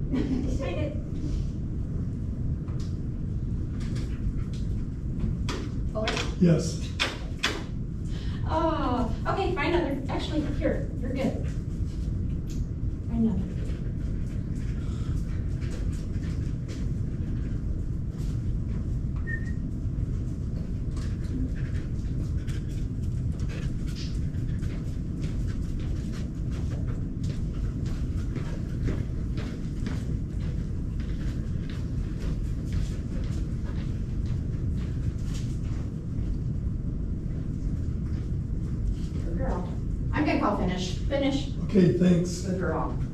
I did. Fuller? Yes. Oh, okay, find another. Actually, here, you're good. Find another. Good girl. I'm gonna call finish. Finish. Okay, thanks. Good girl.